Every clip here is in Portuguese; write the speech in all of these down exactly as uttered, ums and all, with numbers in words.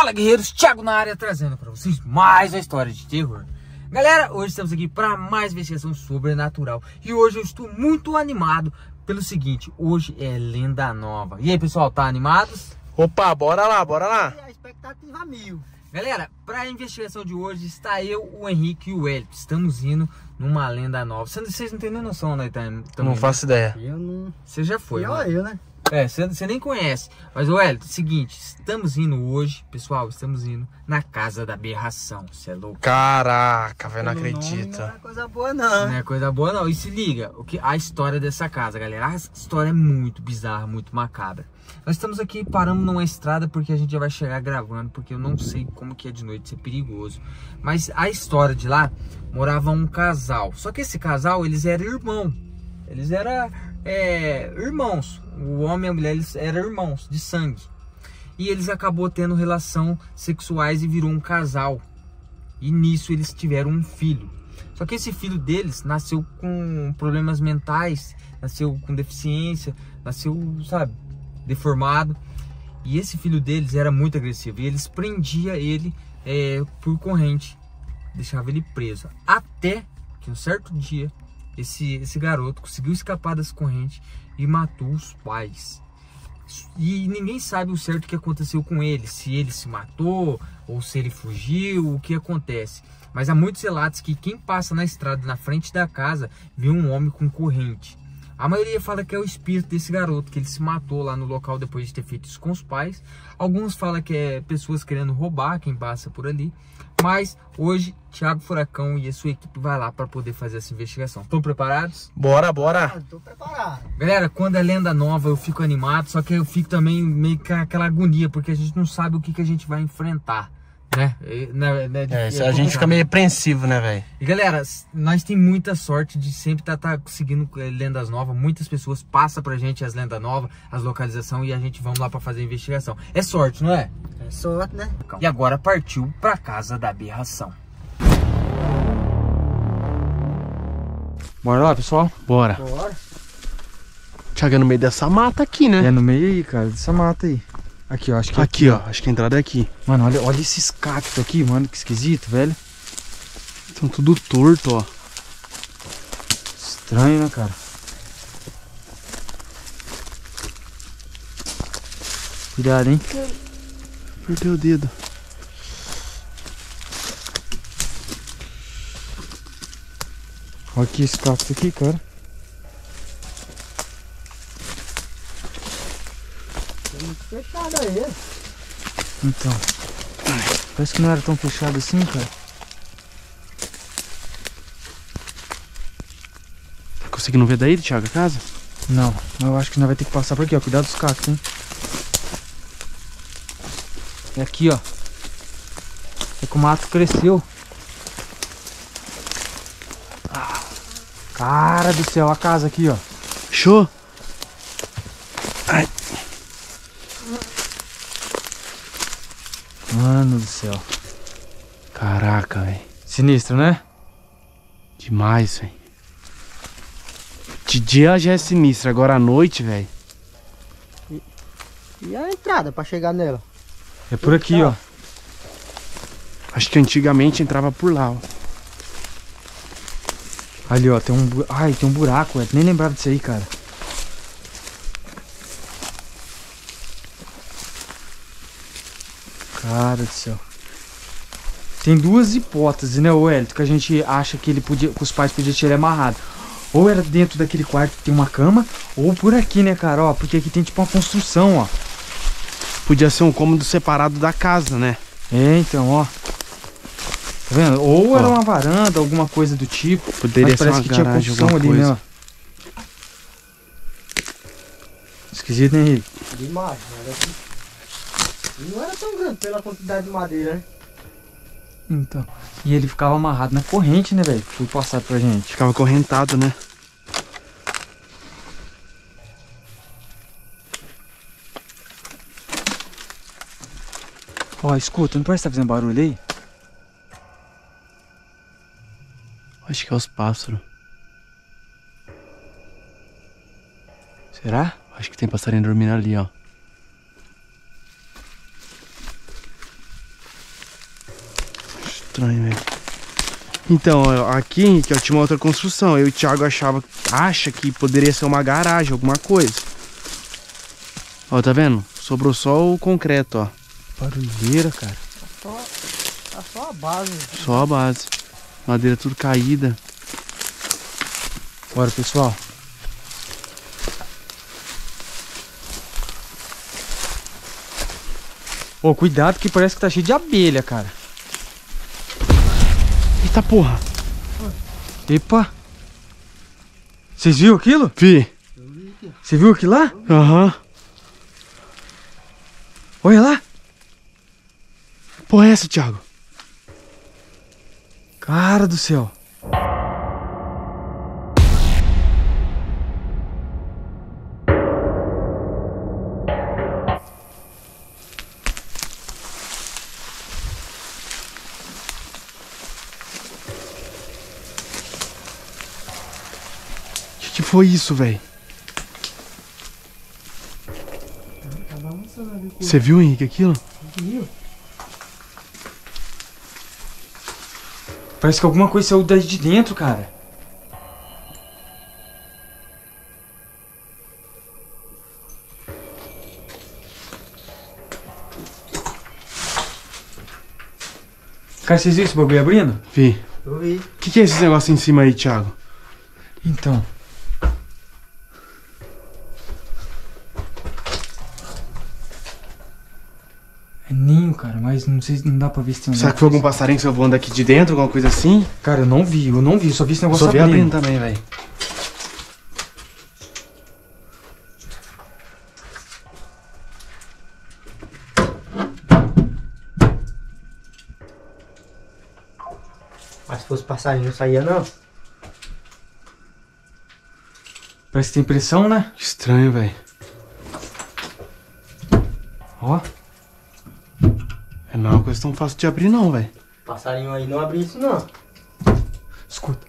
Fala, guerreiros, Thiago na área, trazendo para vocês mais uma história de terror. Galera, hoje estamos aqui para mais investigação sobrenatural. E hoje eu estou muito animado pelo seguinte, hoje é lenda nova. E aí, pessoal, tá animados? Opa, bora lá, bora lá. A expectativa mil. Galera, para a investigação de hoje está eu, o Henrique e o Hélio. Estamos indo numa lenda nova. Vocês não têm nem noção, né? Também, Não faço ideia. Eu não... Você já foi, Pior né? eu, né? É, você nem conhece. Mas, o Hélio, seguinte, estamos indo hoje, pessoal, estamos indo na Casa da Aberração. Você é louco? Caraca, velho, não Pelo nome, acredito. Não é coisa boa, não. Não é coisa boa, não. E se liga, o que, a história dessa casa, galera. A história é muito bizarra, muito macabra. Nós estamos aqui, paramos numa estrada porque a gente já vai chegar gravando, porque eu não sei como que é de noite, isso é perigoso. Mas a história de lá, morava um casal. Só que esse casal, eles eram irmãos. Eles eram é, irmãos. O homem e a mulher, eles eram irmãos de sangue. E eles acabou tendo relação sexuais e virou um casal. E nisso eles tiveram um filho. Só que esse filho deles nasceu com problemas mentais, nasceu com deficiência, nasceu, sabe, deformado. E esse filho deles era muito agressivo. E eles prendiam ele é, por corrente, deixavam ele preso. Até que um certo dia, esse, esse garoto conseguiu escapar das correntes e matou os pais. E ninguém sabe o certo que aconteceu com ele, se ele se matou ou se ele fugiu, o que acontece. Mas há muitos relatos que quem passa na estrada na frente da casa viu um homem com corrente. A maioria fala que é o espírito desse garoto, que ele se matou lá no local depois de ter feito isso com os pais. Alguns falam que é pessoas querendo roubar quem passa por ali. Mas hoje, Thiago Furacão e a sua equipe vai lá para poder fazer essa investigação. Estão preparados? Bora, bora. Ah, tô preparado. Galera, quando é lenda nova eu fico animado, só que eu fico também meio com aquela agonia, porque a gente não sabe o que, que a gente vai enfrentar, né? É, né, né, É, é a gente fica meio apreensivo, né, velho? E galera, nós tem muita sorte de sempre estar tá, tá conseguindo lendas novas. Muitas pessoas passam pra gente as lendas novas, as localizações, e a gente vamos lá pra fazer a investigação. É sorte, não é? É sorte, né? E agora partiu pra Casa da Aberração. Bora lá, pessoal? Bora. Bora. Thiago, é no meio dessa mata aqui, né? É no meio aí, cara, dessa mata aí. Aqui, ó, acho que Aqui, ó, acho que a entrada é aqui. Mano, olha, olha esses cactos aqui, mano, que esquisito, velho. Estão tudo torto, ó. Estranho, né, cara? Cuidado, hein? Perdeu o dedo. Olha aqui esse cacto aqui, cara. Tem muito fechado aí. Então, parece que não era tão fechado assim, cara. Tá conseguindo ver daí, Thiago, a casa? Não, eu acho que nós vai ter que passar por aqui, ó. Cuidado dos cactos, hein? É aqui, ó. É que o mato cresceu. Ah, cara do céu, a casa aqui, ó. Fechou? Ai. Mano do céu. Caraca, velho. Sinistro, né? Demais, velho. De dia já é sinistro, agora à noite, velho. E a entrada pra chegar nela? É por aqui, ó. Acho que antigamente entrava por lá, ó. Ali, ó, tem um... bu- Ai, tem um buraco, eu nem lembrava disso aí, cara. Cara do céu. Tem duas hipóteses, né, o Hélio, que a gente acha que ele podia, que os pais podiam ter ele amarrado. Ou era dentro daquele quarto que tem uma cama, ou por aqui, né, cara, ó, porque aqui tem tipo uma construção, ó. Podia ser um cômodo separado da casa, né? É, então, ó. Tá vendo? Ou era uma varanda, alguma coisa do tipo. Poderia mas ser parece uma que tinha garagem, construção alguma ali, coisa. né, ó. Esquisito, hein, Henrique? Demais, mas aqui. Não era tão grande pela quantidade de madeira, né? Então. E ele ficava amarrado na corrente, né, velho? Foi passado pra gente. Ficava correntado, né? Ó, escuta, não parece que tá fazendo barulho aí? Acho que é os pássaros. Será? Acho que tem passarinho dormindo ali, ó. estranho, velho. Então, ó, aqui que ó, tinha uma outra construção. Eu e o Thiago achava, acha que poderia ser uma garagem, alguma coisa. Ó, tá vendo? Sobrou só o concreto, ó. Barulheira, cara. Só, tá só a base. Só a base. Madeira tudo caída. Bora, pessoal. Ô, cuidado que parece que tá cheio de abelha, cara. Eita porra. Epa. Vocês viram aquilo? Vi. Você viu aquilo lá? Aham. Uhum. Olha lá. Porra é essa, Thiago? Cara do céu. O que, que foi isso, velho? Você viu, Henrique, aquilo? Viu? Parece que alguma coisa saiu daí de dentro, cara. Cara, vocês viram esse bagulho abrindo? Vi. Eu vi. O que, que é esse negócio em cima aí, Thiago? Então. É ninho, cara, mas não sei, não dá pra ver se tem um. Será que foi algum passarinho que você voando aqui de dentro, alguma coisa assim? Cara, eu não vi, eu não vi, só vi esse negócio Só vi abrindo. abrindo também, velho. Mas se fosse passarinho não saía não. Parece que tem pressão, né? Estranho, velho. Ó. É não é uma coisa tão fácil de abrir não, velho. Passarinho aí não abre isso não. Escuta.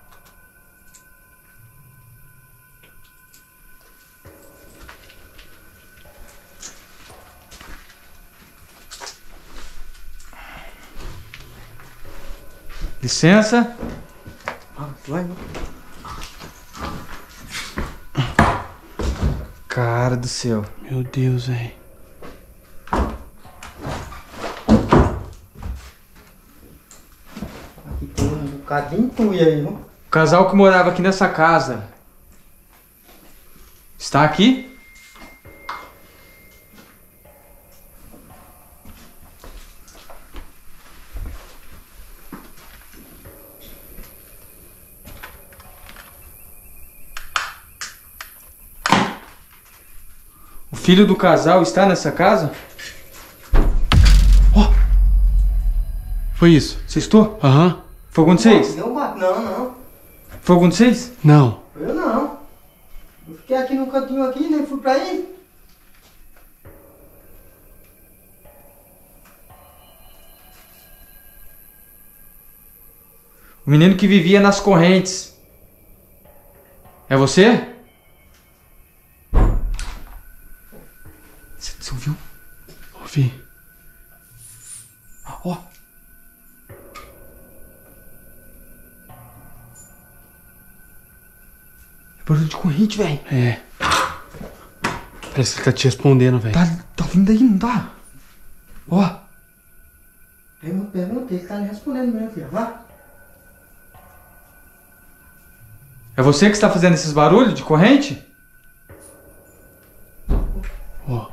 Licença. Ah, vai, vai. Cara do céu. Meu Deus, velho. Aqui tem um bocado de entulho aí, viu? O casal que morava aqui nessa casa está aqui? O filho do casal está nessa casa? Ó! Foi isso? Vocês estão? Aham. Foi algum de vocês? Não, não, não. Foi algum de vocês? Não. Eu não. Eu fiquei aqui no cantinho aqui, nem fui pra aí. O menino que vivia nas correntes. É você? Você, você ouviu? Ouvi. Ó. É barulho de corrente, velho. É. Parece que ele tá te respondendo, velho. Tá, tá vindo aí, não tá? Ó. Eu perguntei, ele tá me respondendo mesmo, filho. Vá. É você que está fazendo esses barulhos de corrente? Ó.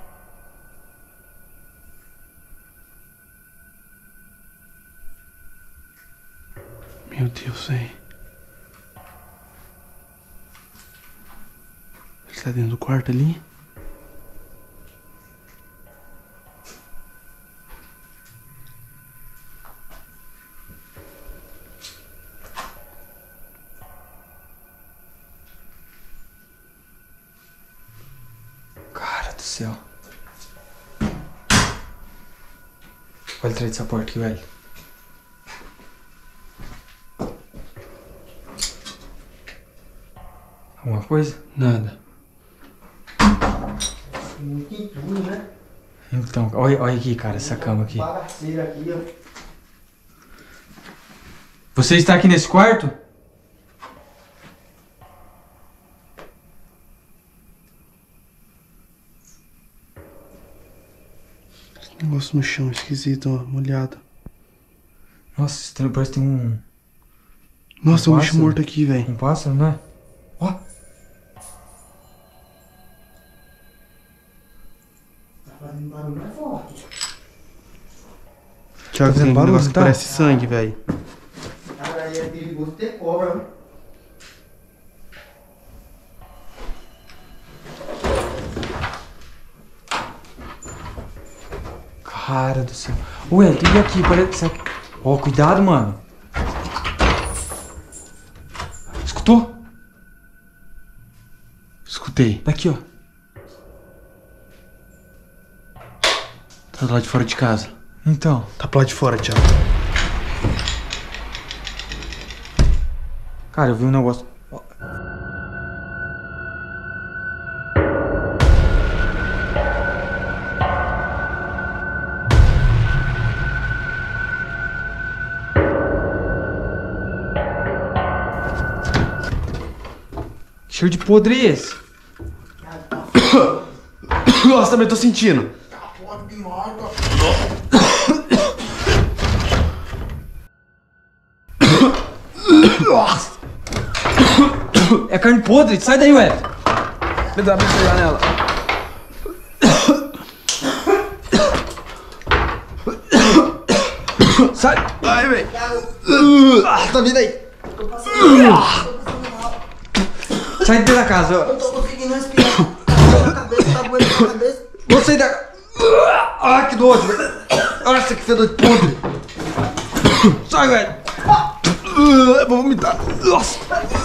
Meu Deus, velho. Ele tá dentro do quarto ali? Cara do céu. Olha atrás dessa porta aqui, velho. Alguma coisa? Nada. Muito entulho, né? Então, olha, olha aqui, cara, essa cama aqui. Bagaceira aqui, ó. Você está aqui nesse quarto? Negócio no chão, esquisito, ó, molhado. Nossa, estranho, parece que tem um... Nossa, um um bicho pássaro. morto aqui, velho. Um pássaro, não é? Ó. Tá fazendo barulho mais forte. Thiago, fazendo tem um barulho, negócio que então? parece sangue, velho. Cara, aí é perigoso ter cobra, né? Cara do céu. Ué, tem aqui, parece... Ó, oh, cuidado, mano. Escutou? Escutei. Daqui, ó. Tá do lado de fora de casa. Então. Tá pro lado de fora, Thiago. Cara, eu vi um negócio... Cheiro de podre esse. Nossa, também tô sentindo. É carne podre, sai daí, ué. Me dá pra pegar nela. Sai. Ai, velho. Ah, tá vindo aí. Sai dentro da casa, ó. Não tô conseguindo respirar. Tá na cabeça, tá doendo na cabeça. Vou sair da... Ah, que nojo, velho. Nossa, que fedor de podre. Sai, velho. Eu vou vomitar. Nossa.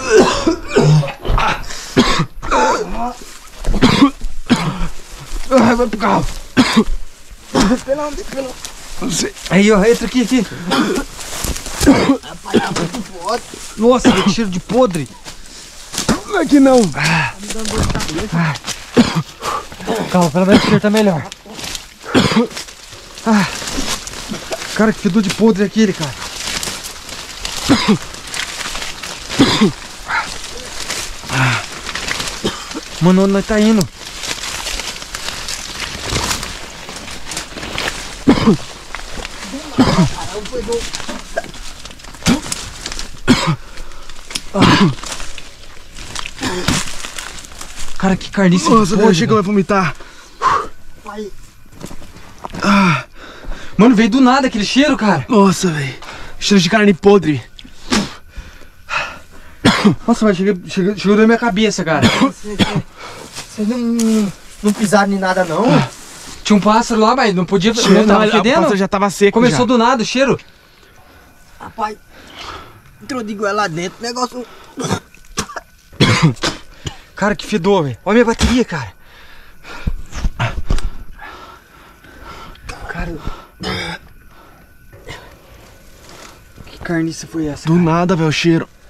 Ai, vai pro carro. Pela onde? Pela onde? Não sei. Aí, ó, entra aqui, aqui. Rapaz, tá muito forte. Nossa, que cheiro de podre. Aqui não. Calma, pelo menos o cheiro tá melhor. Ah. Cara, que fedor de podre é aquele, cara. Mano, onde nós tá indo? Cara, que carniça Nossa, podre, eu achei que eu ia vomitar. Pai, Mano, veio do nada aquele cheiro, cara. Nossa, velho. Cheiro de carne podre. Nossa, mas chegou, chegou, chegou na minha cabeça, cara. vocês não, não pisaram em nada, não? Tinha um pássaro lá, mas não podia... Cheiro, não tava a fedendo? pasta já tava seco. Começou já. do nada o cheiro. Rapaz, entrou de goela lá dentro, o negócio... Cara, que fedor, velho. Olha a minha bateria, cara. Cara... Que carniça foi essa? Do nada, velho, o cheiro.